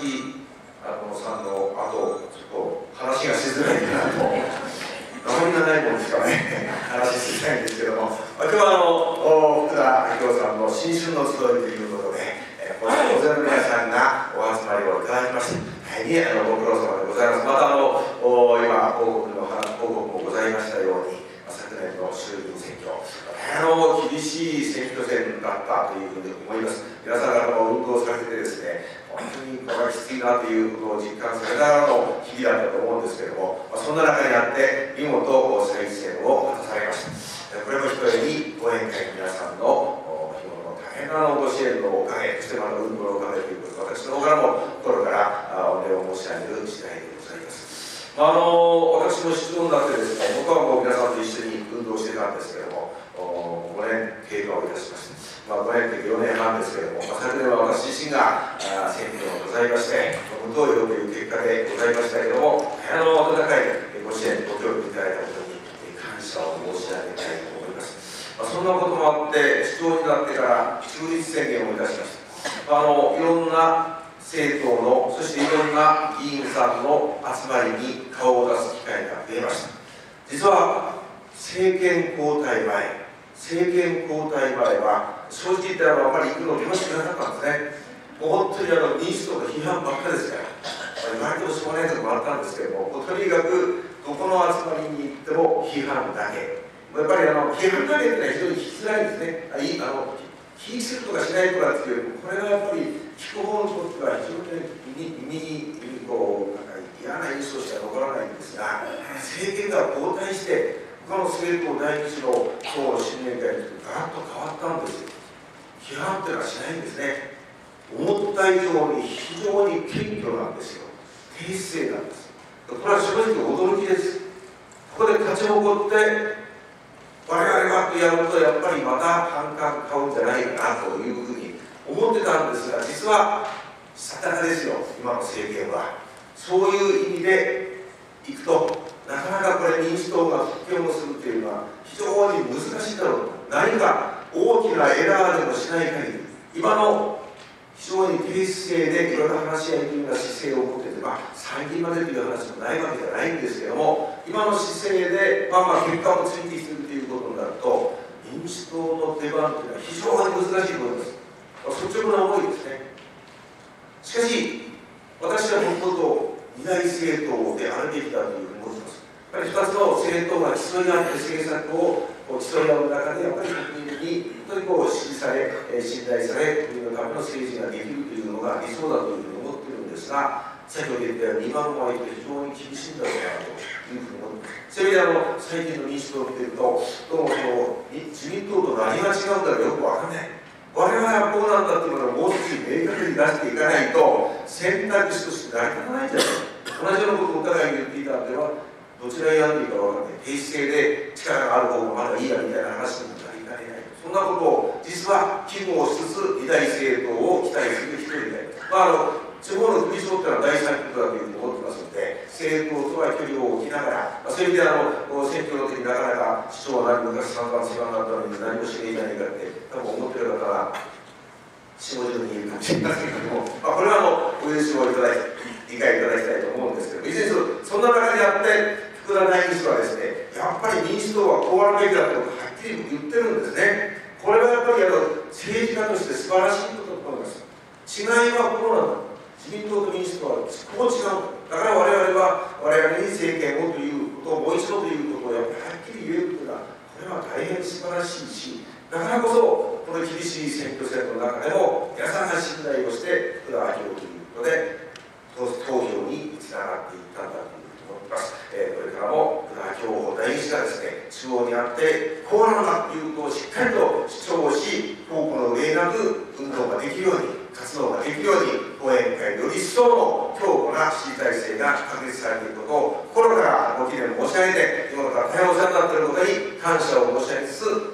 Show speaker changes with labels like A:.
A: 木さんの後、ちょっと話がしづらいかなと、中身がないもんですからね、話ししたいんですけども、今日は福田明夫さんの新春の集いということで、大勢の皆さんがお集まりをいただきまして、大変ご苦労様でございます。また今、報告もございましたように、昨年の衆議院選挙、厳しい選挙戦だったというふうに思います。皆さん方も運動されてですね、本当にこれはきついなということを実感されながらの日々だったと思うんですけれども、そんな中にあって見事再選を果たされました。これもひとえに後援会の皆さんの日頃の大変なご支援のおかげ、そしてまた運動のおかげということで、私の方からも心からお礼を申し上げる次第でございます。私も出動になってですね、僕はもう皆さんと一緒に運動してたんですけれども、5年経過をいたしました。5年という4年半ですけれども、昨年は私自身が選挙をございまして、無投票という結果でございましたけれども、温かいご支援、ご協力いただいたことに感謝を申し上げたいと思います。そんなこともあって、市長になってから中立宣言をいたしました。いろんな政党の、そしていろんな議員さんの集まりに顔を出す機会が増えました。実は政権交代前は正直言ってあまり行くの楽しくなかったんですね。もう本当に民主党の批判ばっかりですから、言われてもしょうがないところもあったんですけれども、とにかくどこの集まりに行っても批判だけ。やっぱり批判だけってのは非常に聞きづらいんですね。聞きするとかしないとかっていう、これがやっぱり聞く方にとっては非常に耳に嫌な印象しか残らないんですが、政権が交代して他の政党第一の党の新年会にガラッと変わったんですよ。批判っていうのはしないんですね。思った以上に非常に謙虚なんですよ。低姿勢なんです。これは正直驚きです。ここで勝ち誇って我々はとやるとやっぱりまた反感買うんじゃないかなというふうに思ってたんですが、実はしたたかですよ、今の政権は。そういう意味でいくと、なかなかこれ民主党が復権をするというのは非常に難しいだろうと。何か大きなエラーでもしない限り、今の非常に低姿勢でいろいろ話し合いというような姿勢を持っていて、最近までという話もないわけじゃないんですけども、今の姿勢で結果をついてきているということになると、民主党の出番というのは非常に難しいことです。率直な思いですね。しかし私はもともと二大政党であるべきだというふうに思っています。やっぱり2つの政党が競い合って政策を競い合う中で、やっぱり国民に本当に支持され、信頼され、国のための政治ができるというのが理想だというふうに思っているんですが、先ほど言ったように今の場合って非常に厳しいんだろうなというふうに思っています。そういう意味で最近の民主党を見ていると、どうも自民党と何が違うんだろうよくわかんない。我々はこうなんだというのをもう少し明確に出していかないと選択肢として成り立たないんじゃないか。同じようなことをお互いに言っていたんでは、どちらにやっていいか分からない。低姿勢で力がある方がまだいいやみたいな話にもなりかねない。そんなことを実は危惧をしつつ二大政党を期待する一人で、地方の首長というのは大事なことだというふうに思ってますので、政党とは距離を置きながら、そういう意味で選挙の時になかなか市長は昔3番世話になったのに何もしねえじゃないかって多分思ってる方は4、50人いるかもしれませんけども、これはお許しを理解いただきたいと思うんですけど、いずれにせよそんな中にあって福田代議士はですね、やっぱり民主党はこうあるべきだということをはっきり言ってるんですね。これはやっぱり政治家として素晴らしいことだと思います。違いはこうなんだ。自民党と民主党はこう違う。だから我々に政権をということをもう一度ということをやっぱりはっきり言えるというのは、これは大変素晴らしいし、だからこそこの厳しい選挙戦の中でも皆さんが信頼をして福田明夫ということで投票につながっていったんだという思います。これからも福田明夫代議士がですね、中央にあってこうなのだということをしっかりと主張し、方向の上なく運動ができるように、活動ができるように、後援会より一層の強固な支持体制が確立されていることを心からご記念申し上げて、今まで大変お世話になっていることに感謝を申し上げつつ、